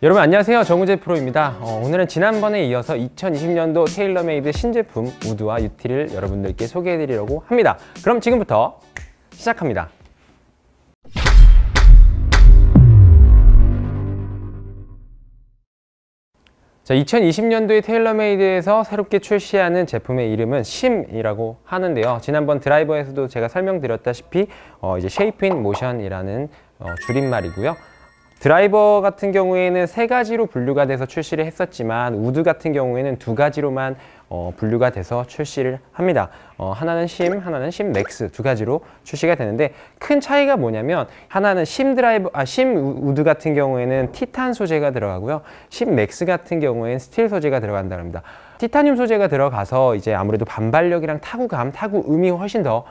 여러분 안녕하세요, 정우재 프로입니다. 오늘은 지난번에 이어서 2020년도 테일러메이드 신제품 우드와 유티를 여러분들께 소개해 드리려고 합니다. 그럼 지금부터 시작합니다. 자, 2020년도에 테일러메이드에서 새롭게 출시하는 제품의 이름은 심이라고 하는데요. 지난번 드라이버에서도 제가 설명드렸다시피 이제 쉐이프 인 모션이라는 줄임말이고요. 드라이버 같은 경우에는 세 가지로 분류가 돼서 출시를 했었지만 우드 같은 경우에는 두 가지로만 분류가 돼서 출시를 합니다. 하나는 심, 하나는 심 맥스 두 가지로 출시가 되는데 큰 차이가 뭐냐면 하나는 심 우드 같은 경우에는 티탄 소재가 들어가고요. 심 맥스 같은 경우에는 스틸 소재가 들어간다고 합니다. 티타늄 소재가 들어가서 이제 아무래도 반발력이랑 타구음이 훨씬 더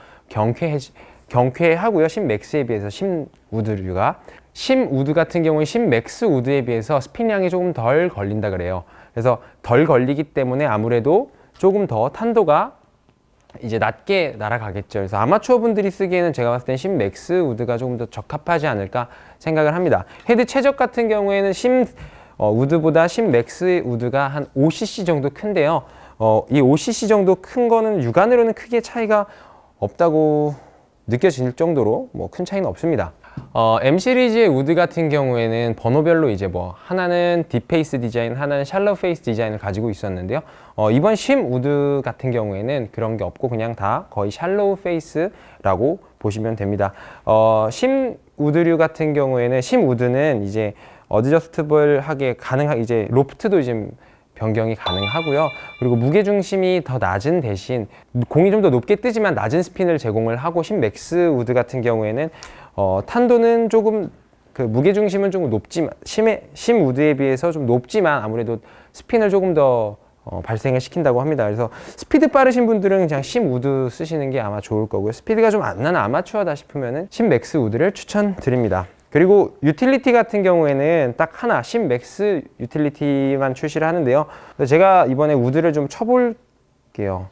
경쾌하고요. 심 맥스에 비해서 심 우드류가 심 우드 같은 경우는 심 맥스 우드에 비해서 스핀량이 조금 덜 걸린다 그래요. 그래서 덜 걸리기 때문에 아무래도 조금 더 탄도가 이제 낮게 날아가겠죠. 그래서 아마추어 분들이 쓰기에는 제가 봤을 땐 심 맥스 우드가 조금 더 적합하지 않을까 생각을 합니다. 헤드 최적 같은 경우에는 심 우드보다 심 맥스 우드가 한 5cc 정도 큰데요. 이 5cc 정도 큰 거는 육안으로는 크게 차이가 없다고 느껴질 정도로 뭐 큰 차이는 없습니다. M 시리즈의 우드 같은 경우에는 번호별로 이제 뭐 하나는 딥페이스 디자인, 하나는 샬로우 페이스 디자인을 가지고 있었는데요. 이번 심 우드 같은 경우에는 그런 게 없고 그냥 다 거의 샬로우 페이스라고 보시면 됩니다. 심 우드류 같은 경우에는 심 우드는 이제 어드저스트블하게 이제 로프트도 이제 변경이 가능하고요. 그리고 무게중심이 더 낮은 대신 공이 좀 더 높게 뜨지만 낮은 스핀을 제공을 하고 심 맥스 우드 같은 경우에는 탄도는 조금 무게중심은 조금 높지만 심 우드에 비해서 좀 높지만 아무래도 스핀을 조금 더 발생을 시킨다고 합니다. 그래서 스피드 빠르신 분들은 그냥 심 우드 쓰시는 게 아마 좋을 거고요. 스피드가 좀 안 나는 아마추어다 싶으면은 심 맥스 우드를 추천드립니다. 그리고 유틸리티 같은 경우에는 딱 하나 심 맥스 유틸리티만 출시를 하는데요. 제가 이번에 우드를 좀 쳐볼게요.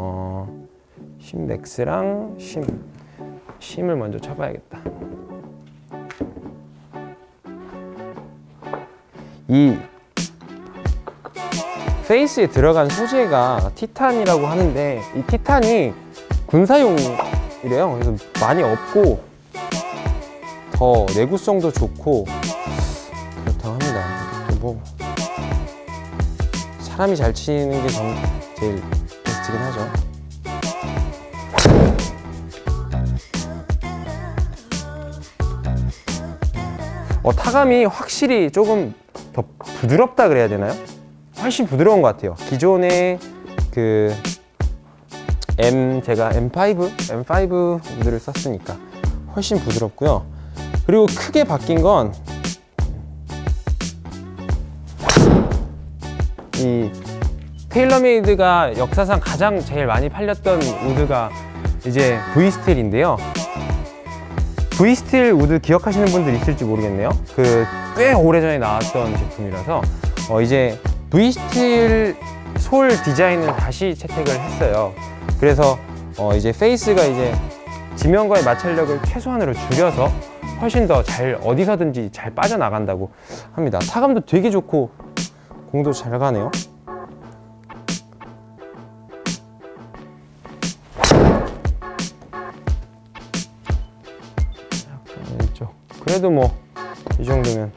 심 맥스랑 심을 먼저 쳐봐야겠다. 이 페이스에 들어간 소재가 티탄이라고 하는데 이 티탄이 군사용이래요. 그래서 많이 없고 더 내구성도 좋고 그렇다고 합니다. 뭐 사람이 잘 치는 게 제일 베스트긴 하죠. 타감이 확실히 조금 더 부드럽다 그래야 되나요? 훨씬 부드러운 것 같아요. 기존에 제가 M5 우드를 썼으니까 훨씬 부드럽고요. 그리고 크게 바뀐 건 이 테일러메이드가 역사상 가장 제일 많이 팔렸던 우드가 이제 V-스틸인데요. V-스틸 우드 기억하시는 분들 있을지 모르겠네요. 꽤 오래전에 나왔던 제품이라서 이제 V-스틸 솔 디자인을 다시 채택을 했어요. 그래서 이제 페이스가 이제 지면과의 마찰력을 최소한으로 줄여서 훨씬 더 어디서든지 잘 빠져나간다고 합니다. 타감도 되게 좋고 공도 잘 가네요. 약간 왼쪽. 그래도 뭐 이 정도면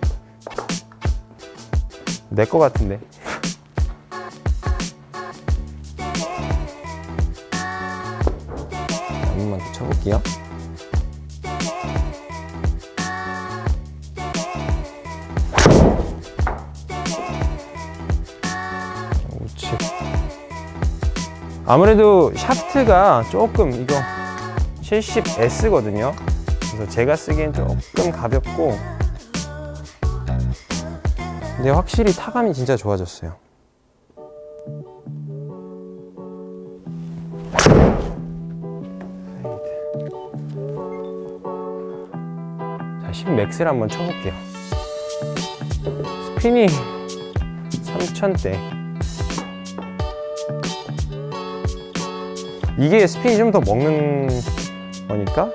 내 거 같은데. 한 번만 더 쳐볼게요. 아무래도 샤프트가 조금 이거 70S거든요. 그래서 제가 쓰기엔 조금 가볍고 근데 확실히 타감이 진짜 좋아졌어요. 자, 심 맥스를 한번 쳐볼게요. 스핀이 3000대. 이게 스핀이 좀 더 먹는 거니까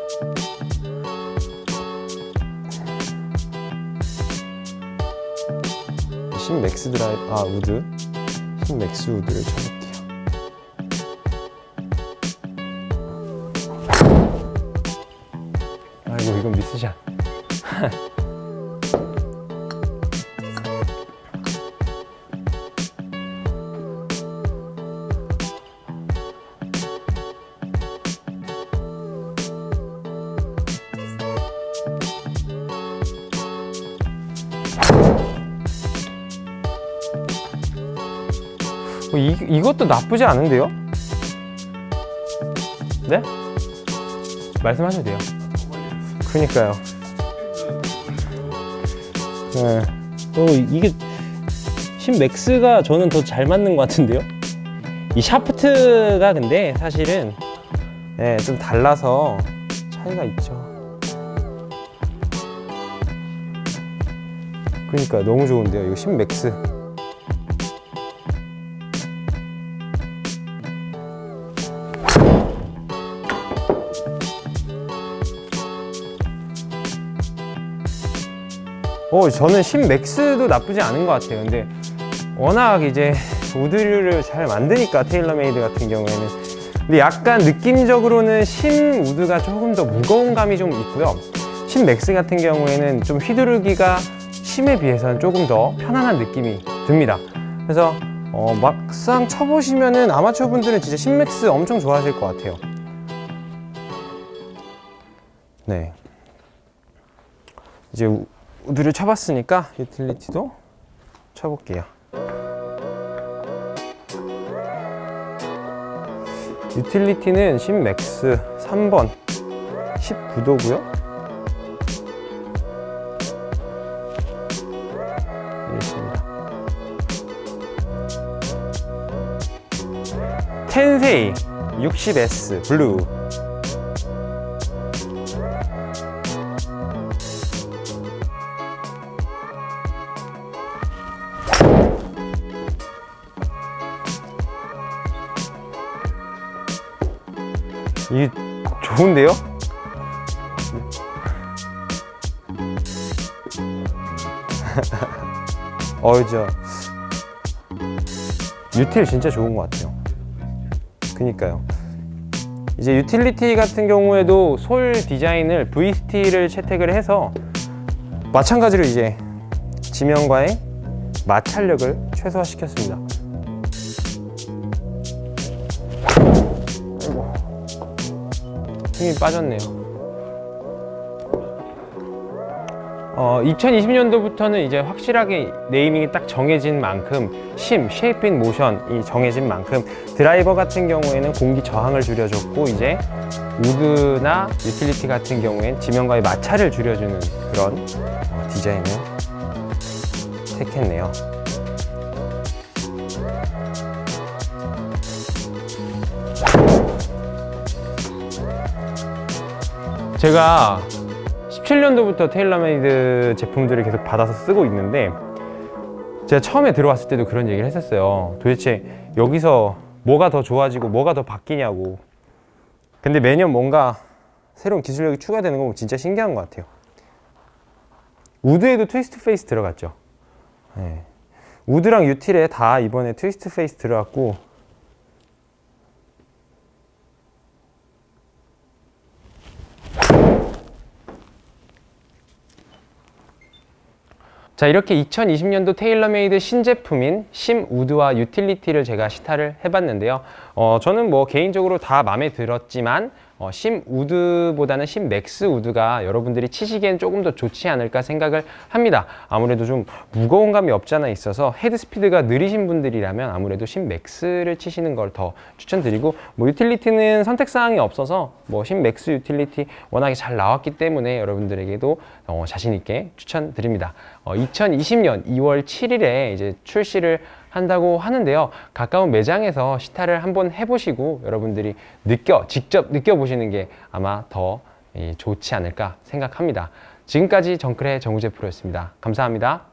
신맥스 드라이브, 우드. 신맥스 우드를 쳐볼게요. 아이고, 이건 미스샷. 이것도 나쁘지 않은데요? 네? 말씀하셔도 돼요. 그러니까요. 네. 이게 신맥스가 저는 더 잘 맞는 것 같은데요? 이 샤프트가 근데 사실은 네, 좀 달라서 차이가 있죠. 그러니까 너무 좋은데요. 이거 신맥스. 저는 신맥스도 나쁘지 않은 것 같아요. 근데 워낙 이제 우드류를 잘 만드니까 테일러메이드 같은 경우에는. 근데 약간 느낌적으로는 신 우드가 조금 더 무거운 감이 좀 있고요. 신맥스 같은 경우에는 좀 휘두르기가 심에 비해서는 조금 더 편안한 느낌이 듭니다. 그래서 막상 쳐보시면은 아마추어 분들은 진짜 신맥스 엄청 좋아하실 것 같아요. 네. 이제 우드를 쳐봤으니까 유틸리티도 쳐볼게요. 유틸리티는 신맥스 3번 19도고요. 이렇습니다. 텐세이 60S 블루. 이게 좋은데요? 저 유틸 진짜 좋은 것 같아요. 그니까요. 이제 유틸리티 같은 경우에도 솔 디자인을 VST를 채택을 해서 마찬가지로 이제 지면과의 마찰력을 최소화시켰습니다. 힘이 빠졌네요. 2020년도부터는 이제 확실하게 네이밍이 딱 정해진 만큼 쉐이프 인 모션이 정해진 만큼 드라이버 같은 경우에는 공기 저항을 줄여줬고, 이제 우드나 유틸리티 같은 경우엔 지면과의 마찰을 줄여주는 그런 디자인을 택했네요. 제가 17년도부터 테일러메이드 제품들을 계속 받아서 쓰고 있는데, 제가 처음에 들어왔을 때도 그런 얘기를 했었어요. 도대체 여기서 뭐가 더 좋아지고 뭐가 더 바뀌냐고. 근데 매년 뭔가 새로운 기술력이 추가되는 거 보면 진짜 신기한 것 같아요. 우드에도 트위스트 페이스 들어갔죠. 네. 우드랑 유틸에 다 이번에 트위스트 페이스 들어갔고, 자, 이렇게 2020년도 테일러메이드 신제품인 심 우드와 유틸리티를 제가 시타를 해봤는데요. 저는 뭐 개인적으로 다 마음에 들었지만 심 우드보다는 심 맥스 우드가 여러분들이 치시기엔 조금 더 좋지 않을까 생각을 합니다. 아무래도 좀 무거운 감이 없지 않아 있어서 헤드 스피드가 느리신 분들이라면 아무래도 심 맥스를 치시는 걸 더 추천드리고, 뭐 유틸리티는 선택사항이 없어서 뭐 심 맥스 유틸리티 워낙에 잘 나왔기 때문에 여러분들에게도 자신 있게 추천드립니다. 2020년 2월 7일에 이제 출시를 한다고 하는데요. 가까운 매장에서 시타를 한번 해보시고 여러분들이 직접 느껴보시는 게 아마 더 좋지 않을까 생각합니다. 지금까지 정클의 정우재 프로였습니다. 감사합니다.